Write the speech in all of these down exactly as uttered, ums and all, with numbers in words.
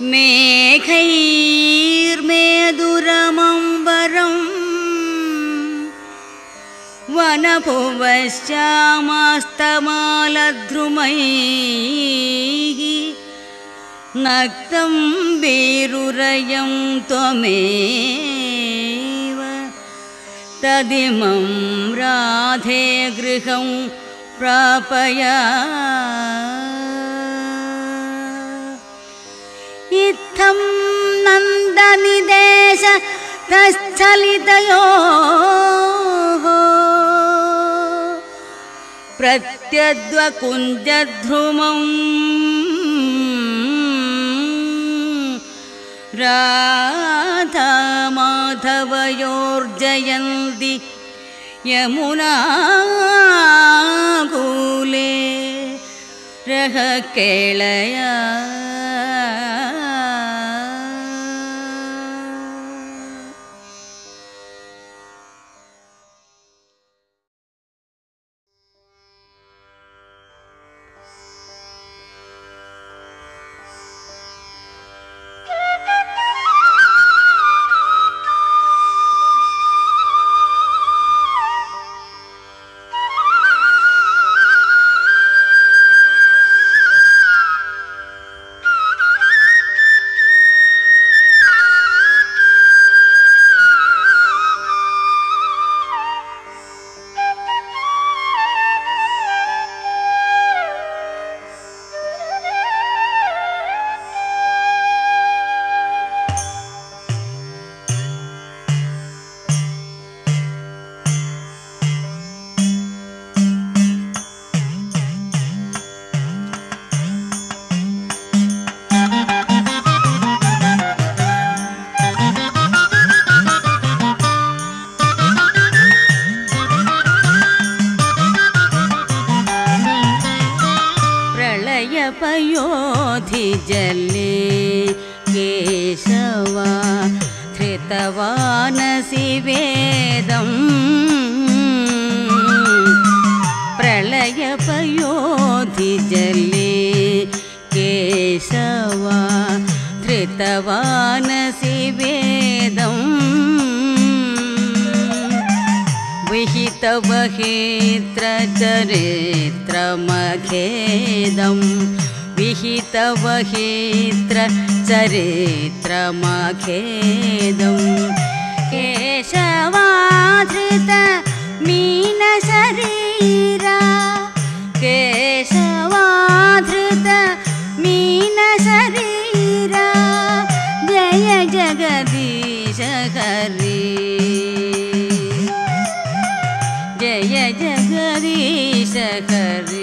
मेघैर्मेदुरमम्बरं वनभुवश्चामास्तमालद्रुमैः नक्तं वीरुरयं त्वमेव तदिमं राधे गृहं प्रापय इत्थं नन्दनिदेश तश्चलितयोः प्रत्यद्वकुञ्जध्रुमम् राधा माधवयोर्जयन्ति यमुनाकूले रह केळया पयोधिजले केशवा धृतवानसि वेदं प्रलयपयोधिजले केशवा धृतवानसि वेदं विहितवहित्रचरित्रमखेदं विहितवहित्रचरित्रमखेदं केशवाधृत मीनशरीरा केशवाधृत मीनशरीरा जय जगदीश हरि जय जगदीश हरि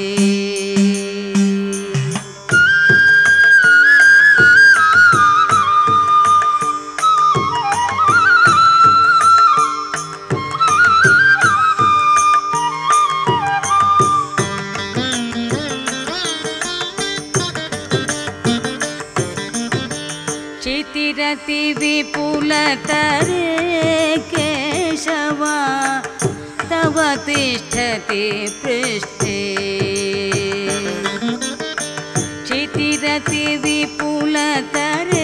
चितिरति विपुलतरे केशवा तव तिष्ठति पृष्ठे चितिरति विपुलतरे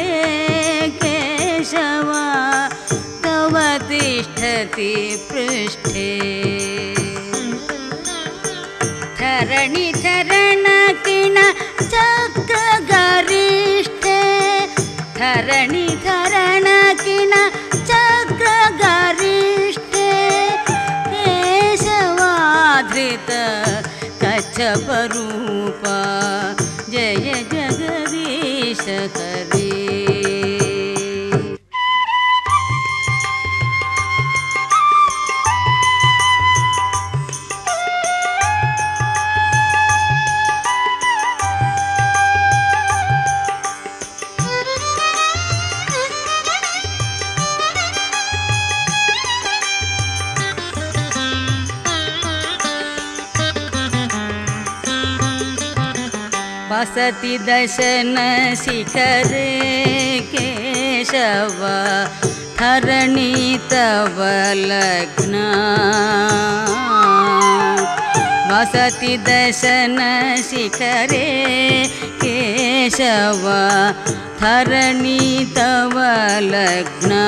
केशवा तव तिष्ठति पृष्ठे धरणि धरण किण चक्रगरिष्ठे धरणि धरण किण चक्रगरिष्ठे केशवाधृत कच्छपरूपा जय जगदीश हरि वसति दशन शिखरे केशवा धरणी तव लग्ना वसति दशन शिखरे केशव धरणी तव लग्ना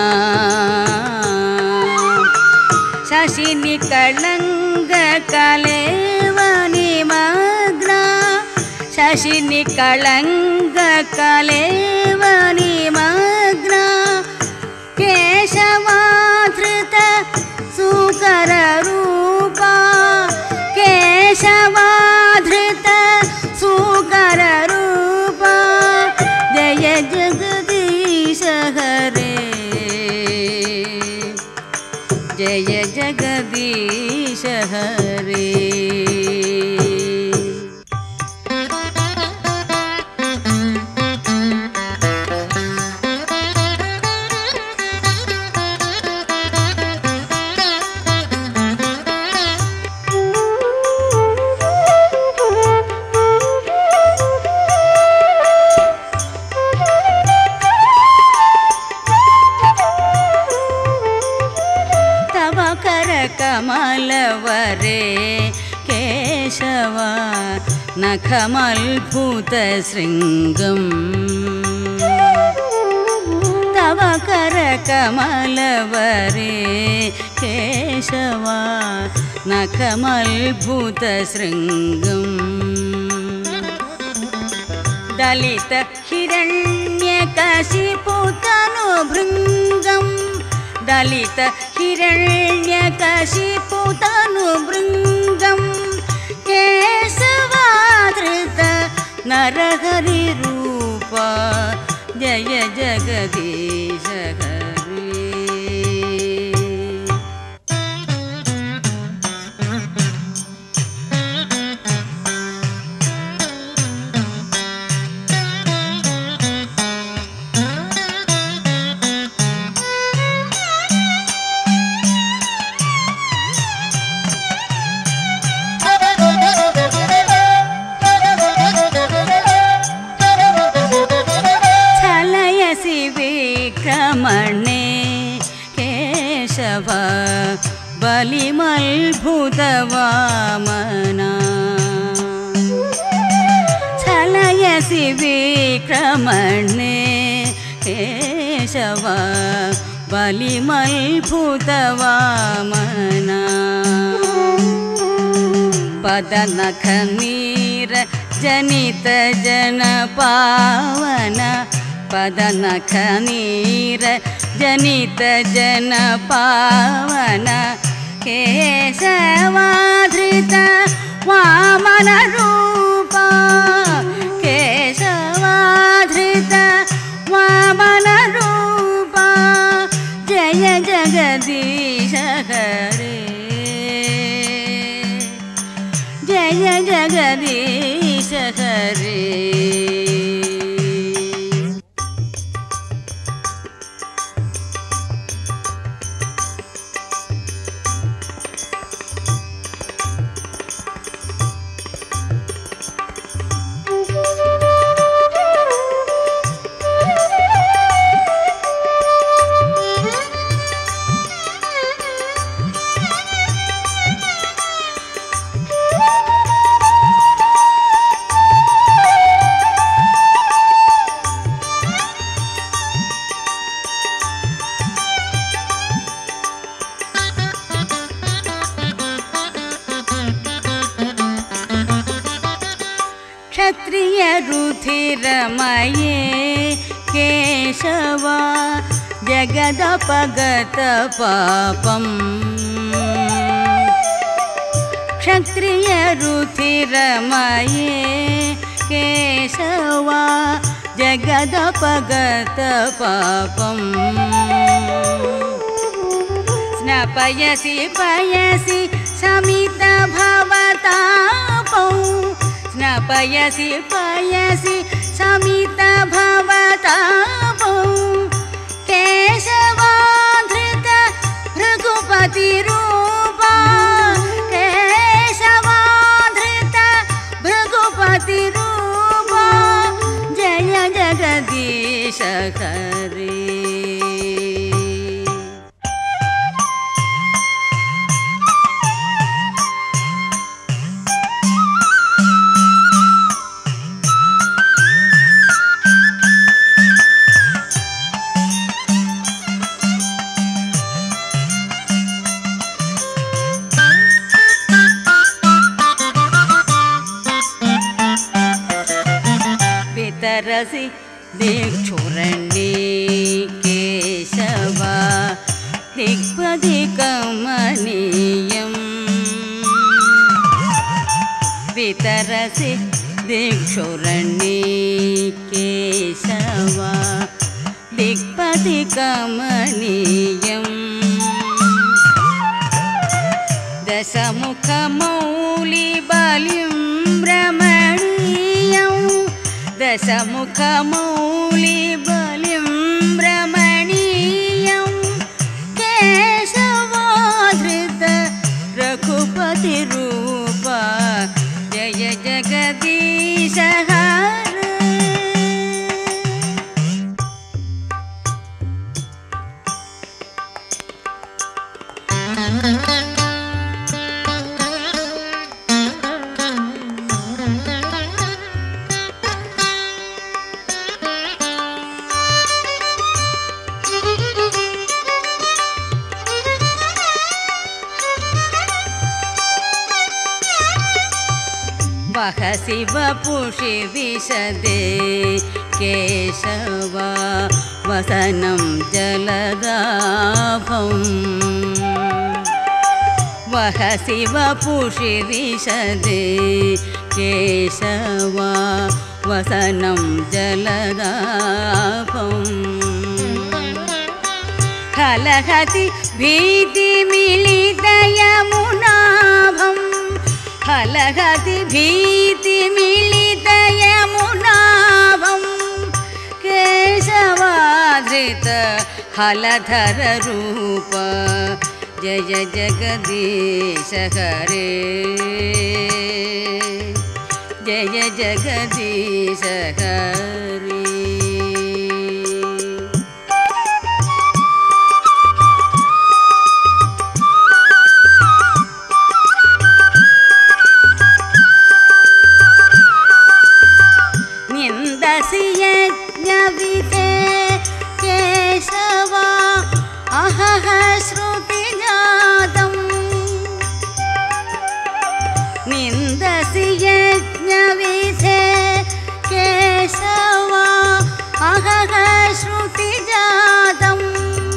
शशिनि कलंग कलेव निमग्ना शशिनि कलंग कलेव निमग्ना केशवाधृत सुकर रूपा केशवाधृत सुकर रूपा जय जगदीश हरे जय जगदीश हरे कमलवरे केशव नखमल्भुतशृङ्गम् तव करकमलवरे केशव नखमल्भुतशृङ्गम् दलित हिरण्यकशिपुतनुभृङ्गम् दलित हिरण्यकशिपुतनुभृङ्गम् केशवाधृत नरहरिरूप जय जगदीश हरे विक्रमणे केशव बलिमल्भुतवामना छलयसि विक्रमणे केशव बलिमल्भुतवामना पदनखनीर जनित जन पावन पदनखनीर जनित जन पावन केशवाधृत वामन रूपा केशवाधृत वामन रूपा जय जगदीश हरे जय जगदीश हरे क्षत्रिय रुधिरमये केशव जगदपगत पापम् क्षत्रिय रुधिरमये केशव जगदपगत पापम् स्नपयसि पयसि समित भवतापौ स्नपयसि पयसि समित भवतापौ केशवाधृत भृगुपतिरूपा केशवाधृत भृगुपतिरूपा जय जगदीश हरे वितरसि दिक्षुरण्ये केशव दिग्पदिकमनीयम् वितरसि दिक्षुरण्ये केशव दिग्पदिकमनीयम् दशमुखमौलिबलिं रमणीयं दशमुखमौलिबलिं रमणीयं केशवाधृत रघुपतिरूप जय जगदीश हरे। वहसि वपुषि विशदे केशव वसनं जलदाभम् वहसि वपुषि विशदे केशव वसनं जलदाभम् कलहति भीतिमिलितयमुनाभम् कलहति भीतिमिलितयमुनाभं केशवाधृत हलधररूप जय जगदीश हरे जय जगदीश हरे। यज्ञविधे केशव अहह श्रुतिजातं निन्दसि यज्ञविधे केशव अहह श्रुतिजातं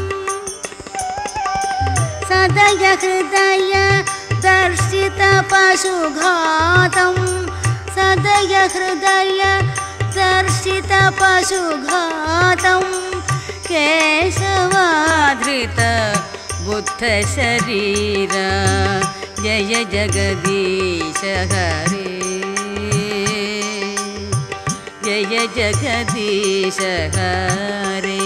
सदय हृदय दर्शित पशुघातं सदय हृदय दर्शित पशुघातं केशवाधृत बुद्ध शरीर जय जगदीश हरे जय जगदीश हरे।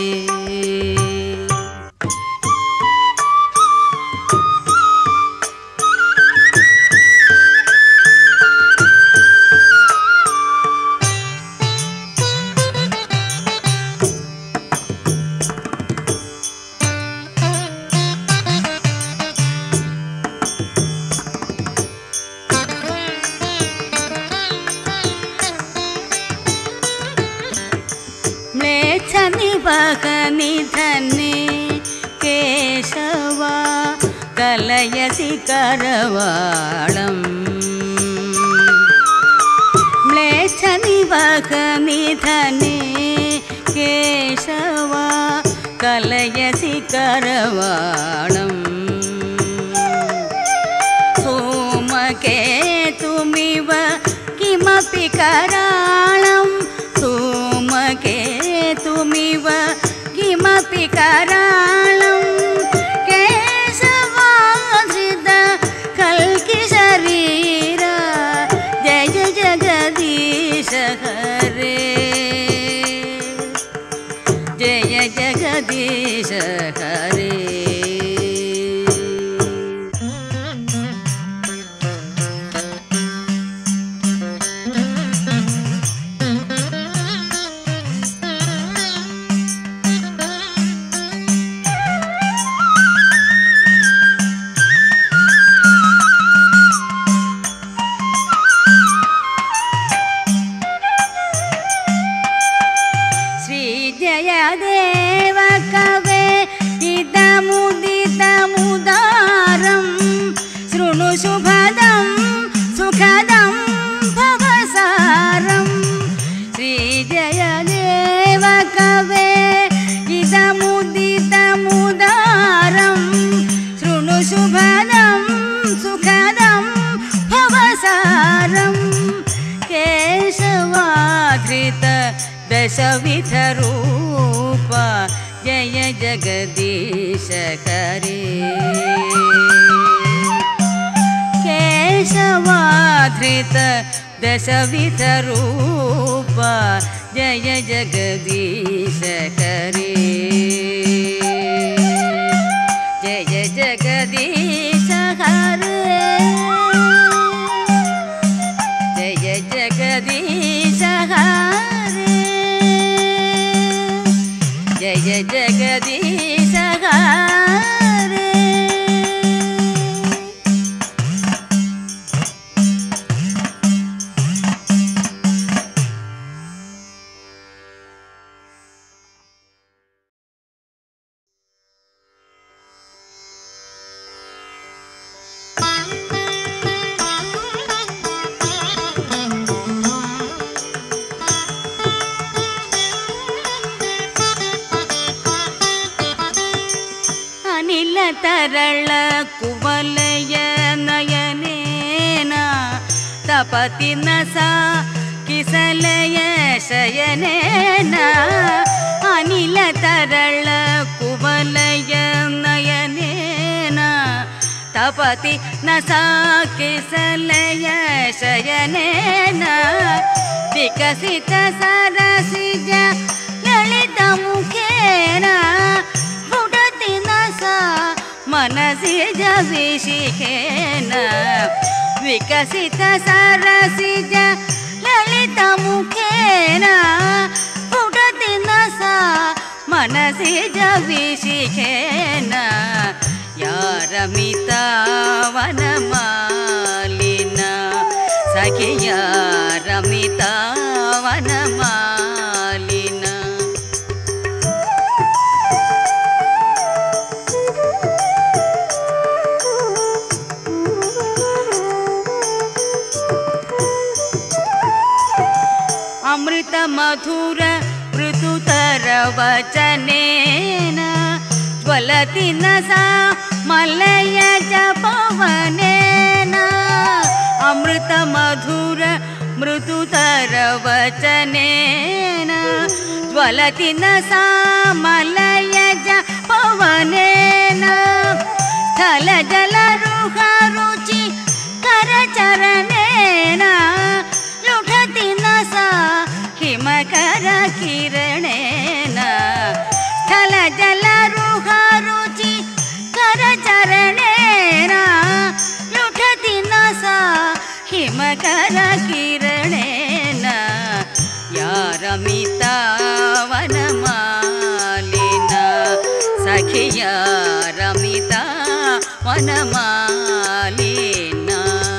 निधने केशव कलयसि करवाळं म्लेच्छ निवह निधने केशव कलयसि करवाळं धूमकेतुमिव किमपि कराळं धूमकेतुमिव किमपि कराळं केशवाधृत कल्कि शरीर जय जगदीश हरे जय जगदीश हरे। जयदेव कवे इदमुदितमुदारं शृणु शुभदं सुखदं भवसारं श्रीजयदेव सुभदं भवसारं केशवाधृत दशविधरूप जय जगदीश हरे केशवाधृत दशविधरूप जय जगदीश हरे जय जगदीश हरे जय जगदीश हरे जय जगदीश हरे तरल कुवलय नयनेन तपति नसा किसलय शयनेन अनिल तरल कुवलय नयनेन तपति नसा किसलय शयनेन विकसित सरसिज ललित मुखेन मनसिज विशिखेन विकसित सरसिज ललित मुखेन स्फुटति नसा मनसिज विशिखेन या रमिता वनमालिना सखिया रमिता वनमालिना अमृत मधुर मृदुतर वचनेन ज्वलति नसा मलय पवनेन अमृत मधुर मृदुतर वचनेन ज्वलति नसा मलय पवनेन स्थल जल रुह रुचि करचरणेन लुठति नसा हिमकर किरणेन स्थल जल रुह रुचि करचरणेन लुठति नसा हिमकर किरणेन या रमिता वनमालिना सखिया रमिता वनमालिना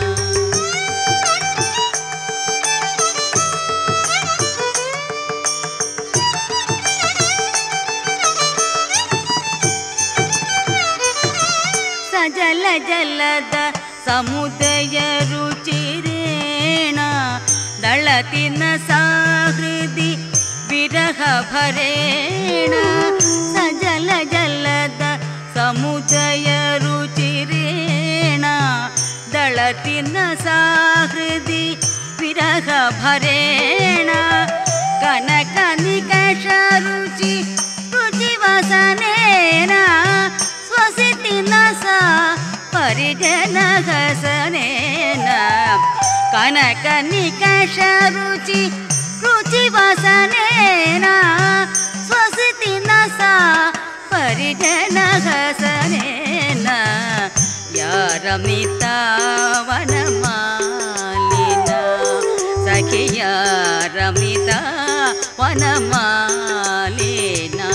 जल जलद समुदय रुचिरेण दलति नसा हृदि विरह भरेण सजल जलद समुदय रुचिरेण दलति नसा हृदि विरह भरेण कनक निकष रुचि रुचिवसनेन स्वसिति नसा परिजन हसनेन कनक निकष रुचि रुचिवसनेन स्वसिति नसा परिजन हसनेन या रमिता वनमालिना सखिया रमिता वनमालिना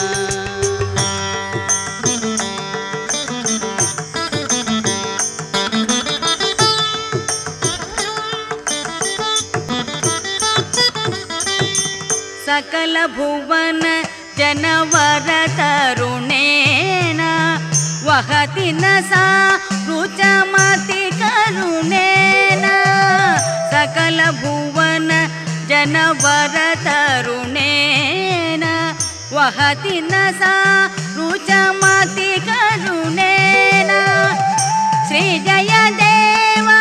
सकल भुवन जनवर तरुणेन वहति नसा रुचमति करुणेन सकल भुवन जनवर तरुणेन वहति नसा रुचमति करुणेन श्री जय देवा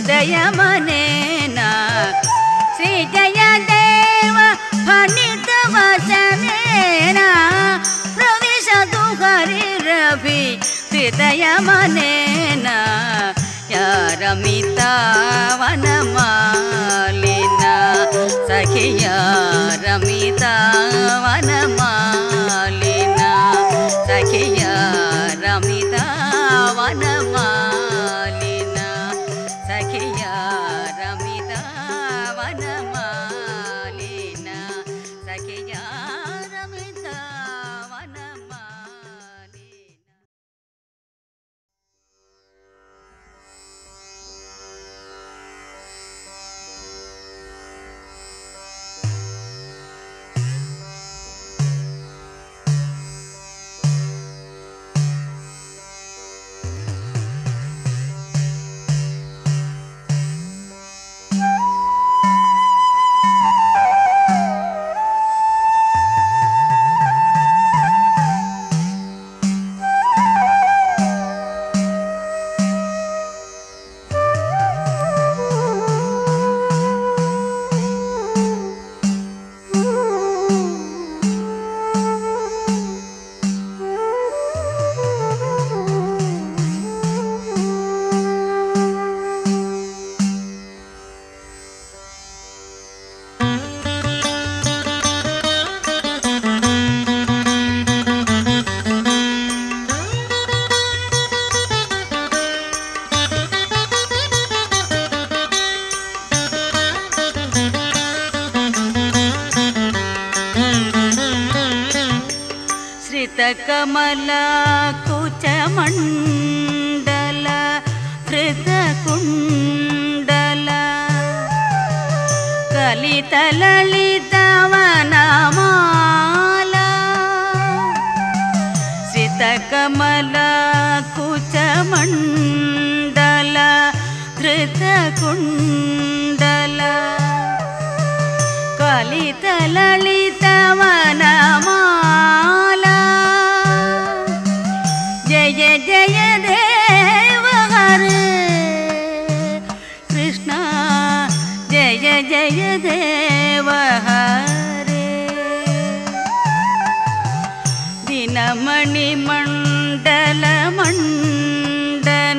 हृदय मनेना श्री जयदेव फणित वचनेना प्रविशतु हरिरभि हृदय मनेना या रमिता वनमालिना सखिया रमिता वनमालिना सखिया रमिता वनमालिना सखिया रमिता वनमालिना सखिया रमिता वनमालिना। कमल कुचमण्डल हृतकुण्डल कलितललितवनमाला श्रितकमल कुचमण्डल हृतकुण्डल कलितललितवनमाला जय जय देव हरे कृष्ण जय जय देव हरे दिनमणि मंडल मंडन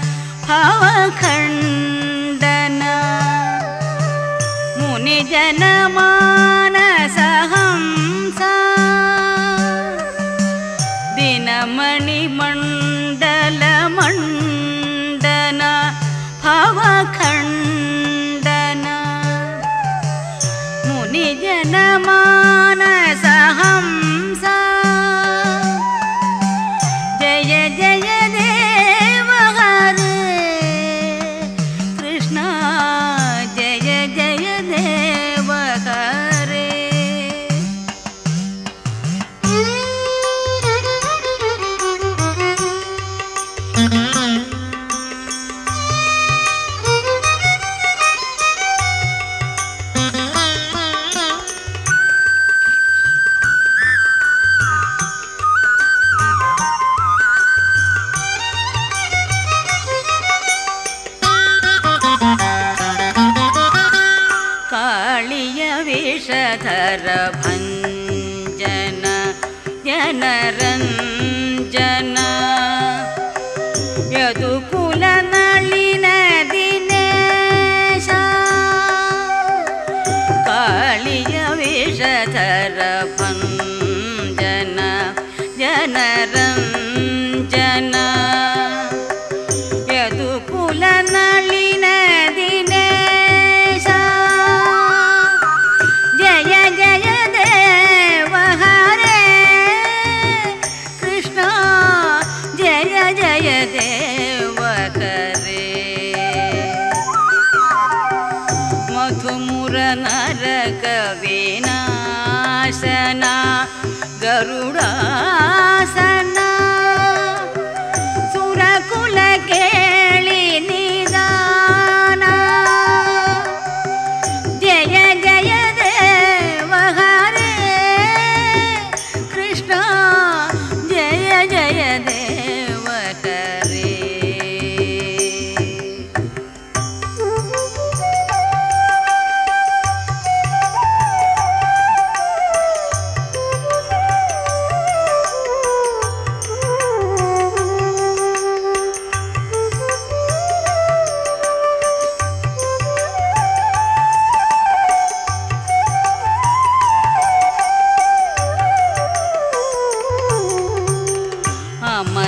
भवखंडन मुनिजन मानस हंसा दिनमणि मंडल मंडन भवखंडन मुनिजन मानस हंसा जय जय देव हरे कृष्ण जय जय देव हरे। विषधर भंजन जनरंजन यदुकुल नलिन दिनेश कालिय विषधर भंजन जनरंजन यदुकुल नलिन दिनेश जय जय देव हरे कृष्ण जय जय देव हरे मधुमुर नरक विनाशना गरुडासना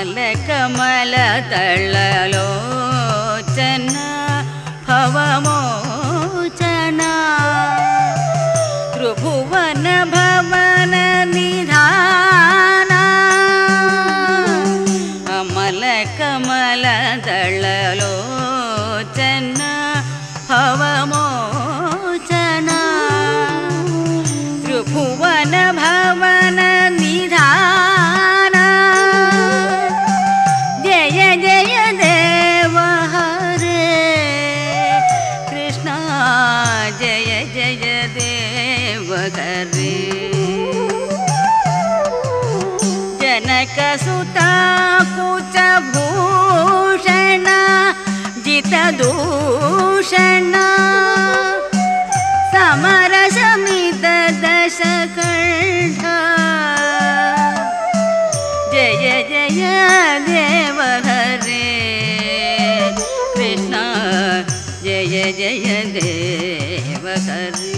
ಅಮಲ ಕಮಲ ತಳ್ಳಲೋಚನ ಭವಮೋಚನ ತ್ರಿಭುವನ ಭವನ ನಿಧಾನ ಅಮಲ ಕಮಲ ತಳ್ಳಲೋಚನ ಭವಮೋಚನ ತ್ರಿಭುವನ ಭವನ ನಿಧಾನ ಜಯ ಜಯ ದೇವ ಹರೇ ಕೃಷ್ಣ ಜಯ ಜಯ ದೇವ ಹರೇ ಜನಕ ಸುತ ಕುಚ ಭೂಷಣ ಜಿತ ದೂಷಣ ಸಮರ ಶಮಿತ ದಶ ಕಂಠ ಜಯ ಜಯ ದೇವ ಹರೇ ಕೃಷ್ಣ ಜಯ ಜಯ ದೇವ ಹರೇ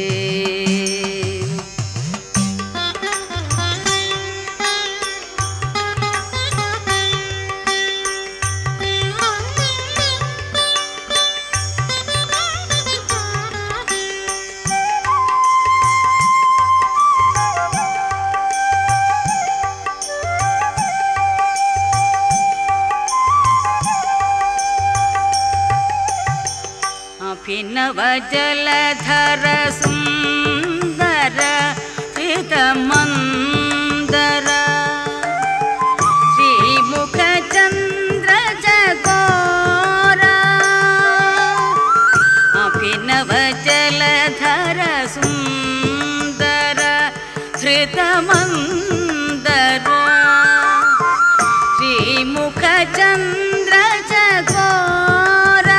ಅಭಿನವ ಜಲಧರ ಸುಂದರ ಶ್ರಿತ ಮಂದರ ಶ್ರೀಮುಖ ಚಂದ್ರ ಚಕೋರ ಅಭಿನವ ಜಲಧರ ಸುಂದರ ಶ್ರಿತ ಮಂದರ ಶ್ರೀಮುಖ ಚಂದ್ರ ಚಕೋರ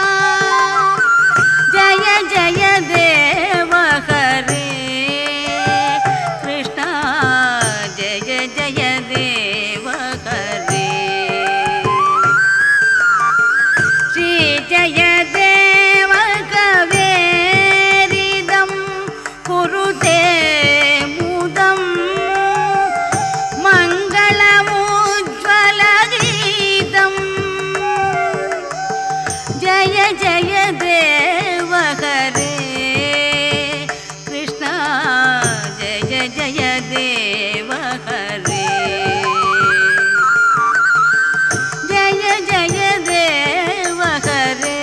ಜಯ ಜಯ ದೇವ ಹರೇ ಕೃಷ್ಣ ಜಯ ಜಯ ದೇವ ಹರೇ ಶ್ರೀ ಜಯ ದೇವ ಕವೇರಿದಂ ಕುರುತೆ ಮುದಂ ಮಂಗಳಮುಜ್ವಲ ಗೀತಂ ಜಯ ಜಯ ದೇವ ಹರೇ ಕೃಷ್ಣ ಜಯ ಜಯ ದೇವ ಹರೇ ಜಯ ಜಯ ದೇವ ಹರೇ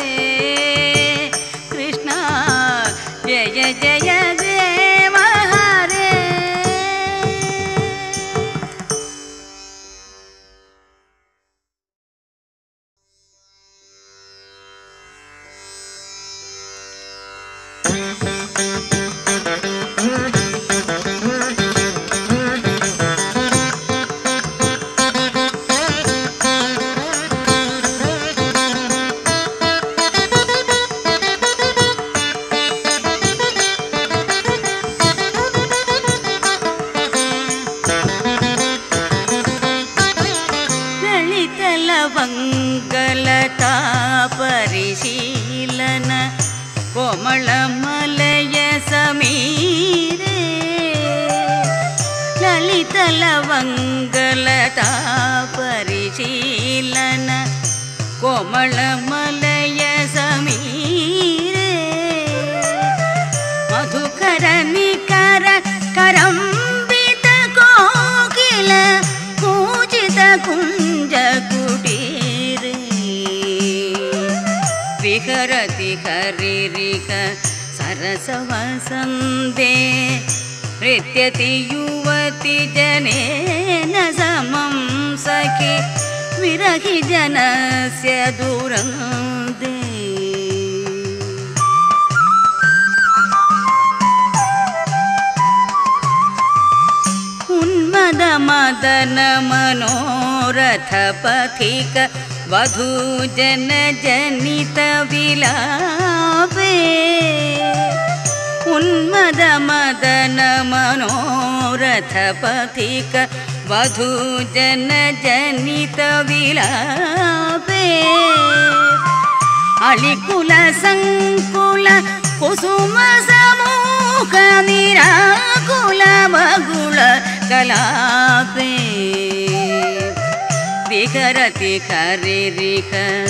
ಕೃಷ್ಣ ಜಯ ಜಯ ದೇವ ಹರೇ ಲಲಿತಲವಂಗಲತಾ ಪರಿಶೀಲನ ಕೋಮಳ ಮಲಯ ಸಮೀರೆ ಲಲಿತಲವಂಗಲತಾ ಪರಿಶೀಲನ ಕೋಮಳ ಮಲಯ ಸಮೀರೆ ಮಧುಕರ ನಿಕರ ಕರಂಬಿತ ಕೋಕಿಲ ಕೂಜಿತ ಕುಂಜ ಕುಟೀರೆ ವಿಹರತಿ ಹರಿರಿಕ ಸರಸ ವಸಂದೆ ನೃತ್ಯತಿ ಯುವತಿ ಜನೇನ ಸಮಂ ಸಖಿ ವಿರಹಿ ಜನಸ್ಯ ದುರಂದೆ ಉನ್ಮದ ಮದನ ಮನೋರಥ ಪಥಿಕ ವಧೂ ಜನ ಜನಿತ ವಿಲಾಪೆ ಉನ್ಮದ ಮದನ ಮನೋರಥ ಪಥಿಕ ವಧೂ ಜನ ಜನಿತ ವಿಲಾಪೆ ಅಳಿಕುಲ ಸಂಕುಲ ಕುಸುಮ ಸಮೂಹ ನಿರಾಕುಲ ಮಗುಳ ಕಲಾಪೆ विहरति हरिरिह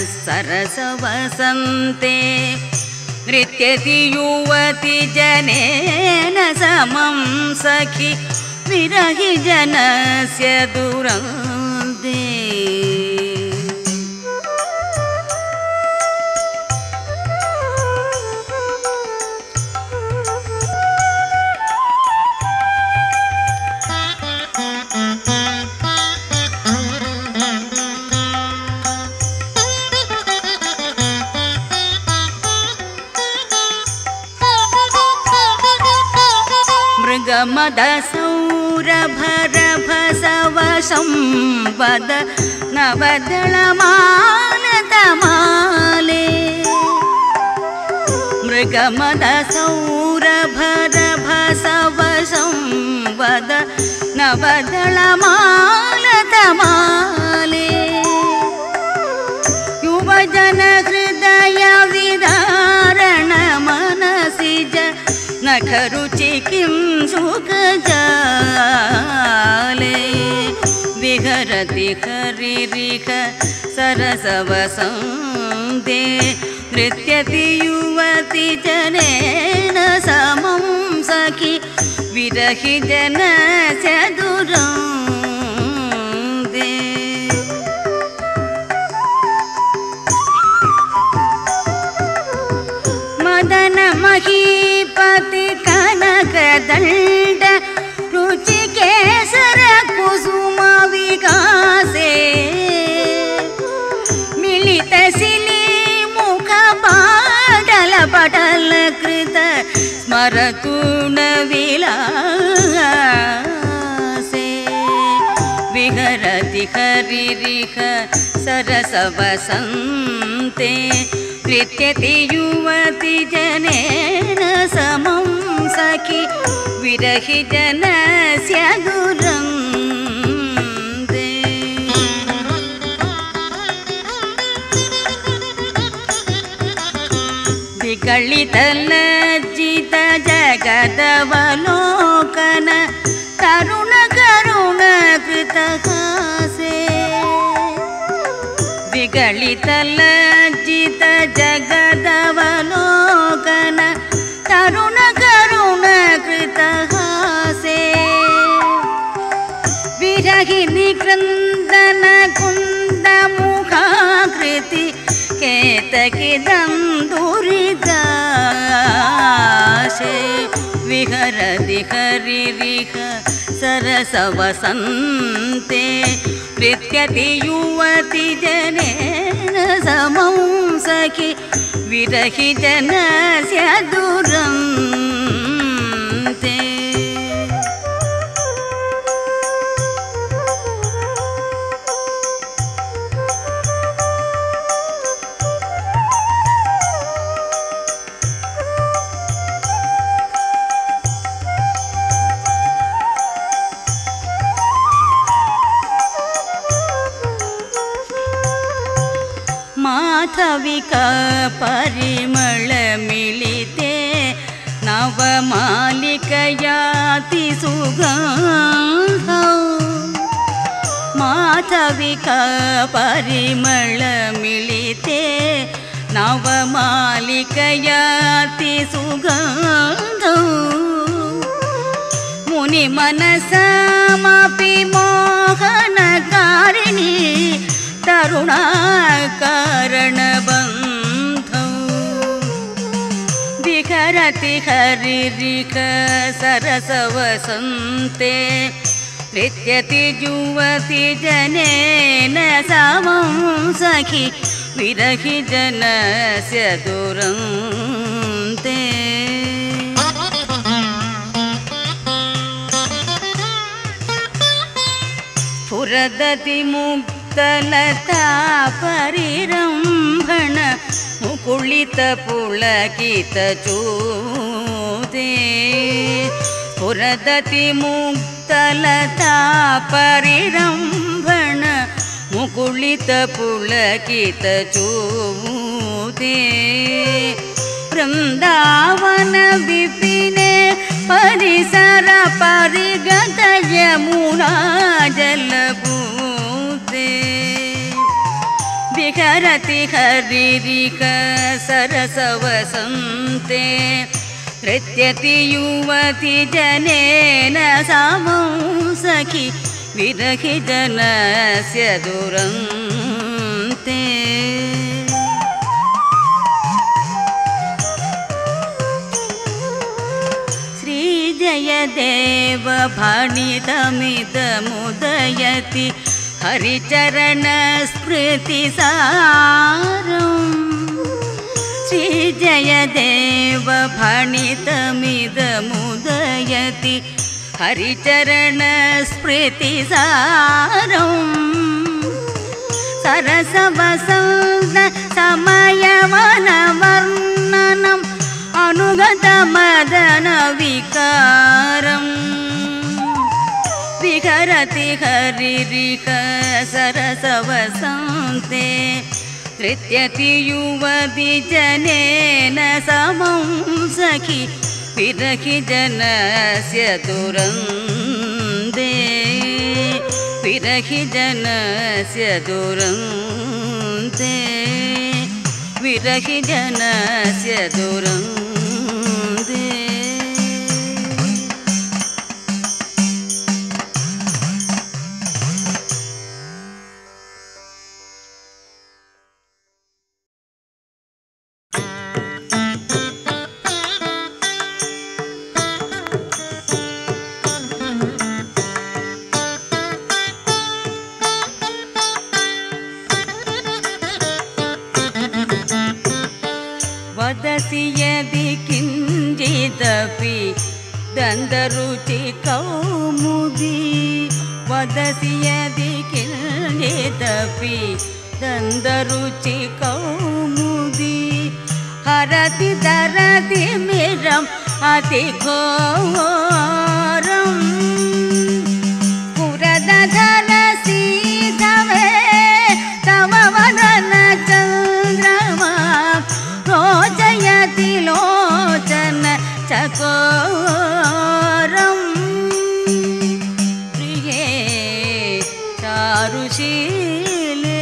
सरसवसन्ते नृत्यति युवति जनेन समं सखि विरहि जनस्य दुरन्ते मृगमदसौरभरभसवशंवद नवदलमालतमाले मृगमदसौरभरभसवशंवद नवदलमालतमाले युवजन हृदय विदारण मनसिज नखरुचि किं सुखजाले विहरति हरिरिह सरसवसन्ते नृत्यति युवति जनेन समं सखि विरहि जनस्य दुरन्ते मदन महीपति कनकदण्ड रुचिकेसर कुसुम विकासे मिलित सिली मुख पाटल पटल कृत स्मरतु न विलासे विहरति हरिरिह सरसवसन्ते नृत्यति युवति जनेन समं सखि विरहि जनस्य दुरन्ते विगलित लज्जित जगदवलोकन तरुण करुण कृतहासे विगलित लज्जित जगदवलोकन तरुण करुण कृतहासे विरहिनी क्रन्दन कुन्द मुखाकृति केतकिदं दुरिताशे विहरति हरिरिह सरसवसन्ते नृत्यति युवति जनेन समं सखि विरहि जनस्य दुरन्ते माधविका परिमल मिलिते नवमालिकयाति सुगन्धौ माधविका परिमल मिलिते नवमालिकयाति सुगन्धौ मुनि मनसमपि मोहनकारिणी तरुणाकारणबन्धौ विहरति हरिरिह सरसवसन्ते नृत्यति युवति जनेन समं सखि विरहि जनस्य दुरन्ते स्फुरदति मुक्तलता परिरम्भण मुकुलित पुलकित चूते स्फुरदति मुक्तलता परिरम्भण मुकुलित पुलकित चूते वृंदावन विपिने परिसर परिगत यमुना जलपूते। विहरति हरिरिक सरसवसन्ते नृत्यति युवति जनेन समं सखि विरहि जनस्य दुरन्ते श्रीजयदेव भणितमिदमुदयति हरिचरणस्मृतिसारम् श्रीजयदेव भणितमिदमुदयति हरिचरणस्मृतिसारम् सरसवसन्त समयवनवर्णनम् अनुगतमदनविकारम् विहरति हरिरिक सरसवसन्ते नृत्यति युवति जनेन समं सखि विरहि जनस्य दुरन्ते विरहि जनस्य दुरन्ते विरहि जनस्य दुरन्ते वदसि यदि किञ्चिदपि दन्तरुचि कौमुदी वदसि यदि किञ्चिदपि दन्तरुचि कौमुदी हरति धरति मिरम् अतिघोरम् पुरदधरसि तवे तव वदन चन्द्रमा रोचयति लोचन चकोरम् प्रिये चारुशीले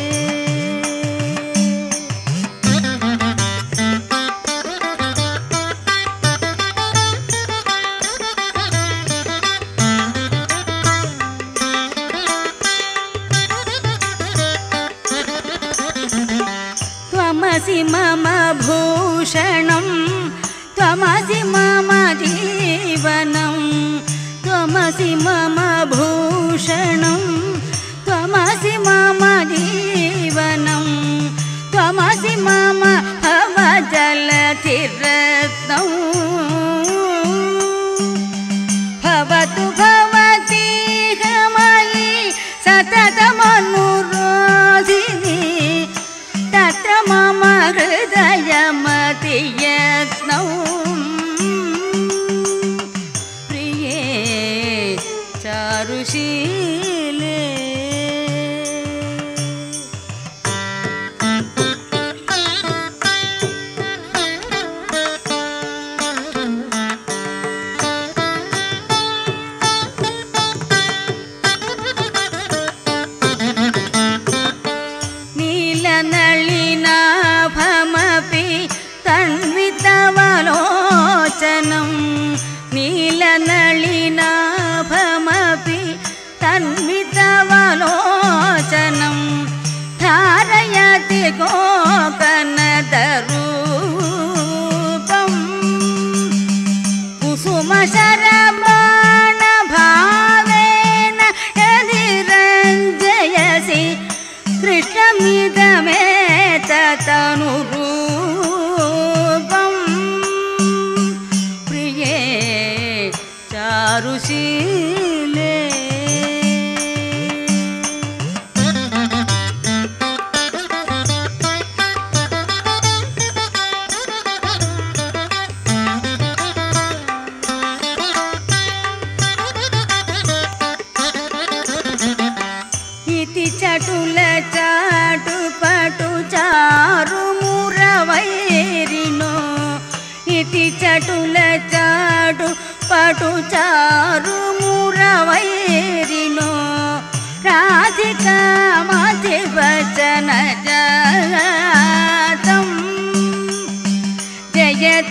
त्वमसि मम भूषणं त्वमसि मम जीवनं त्वमसि मम भूषणं त्वमसि मम जीवनं त्वमसि मम भवजलधिरत्नं भवतु भवती मयि सततमनुरोधिनी तत्र मम हृदयमतियत्नौ प्रिये चारुशीले नीलनलिनाभमपि तन्वितवलोचनं नीलनलिनाभमपि तन्वितवलोचनं धारयति गोकर्णदरूपम् कुसुमशरबाणभावेन यदि रञ्जयसि कृष्णमिदमेतदनुरूपम् प्रिये चारुशीले इति चटुल चाटु पटु चारु मुरवैरिनो इति चटुल चाटु पटु चारु मुरवैरिनो राधिका मति वचन जा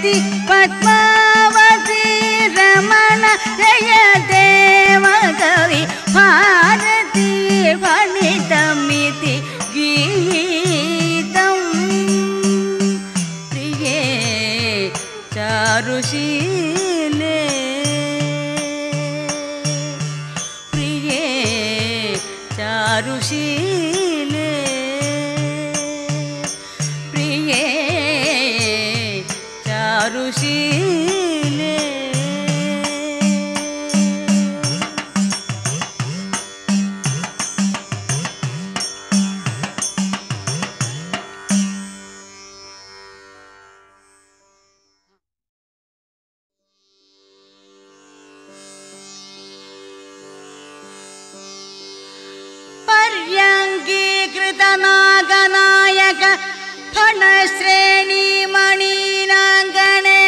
पद्मावती रमण जय देव कवि भारती फणितमिति गीतं प्रिये चारुशीले प्रिये चारुशीले प्रिये चारुशीले पर्यङ्गीकृतनागनायक फणश्रेणीमणीनाङ्गणे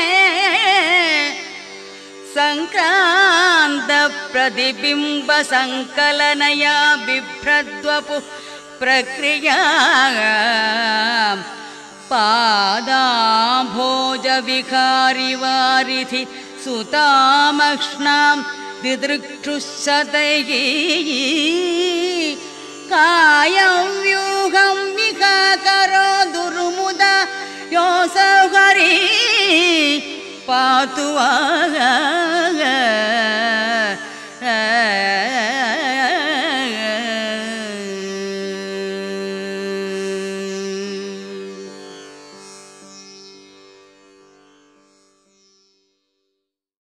सङ्क्रान्तप्रतिबिम्बसङ्कलनया बिभ्रद्वपु प्रक्रिया पादाम्भोजविकारिवारिधि सुतामक्ष्णां दिदृक्षुशतैः कायं व्यूहं विकाकरो दुर्मुदा योऽसौ हरिः पातु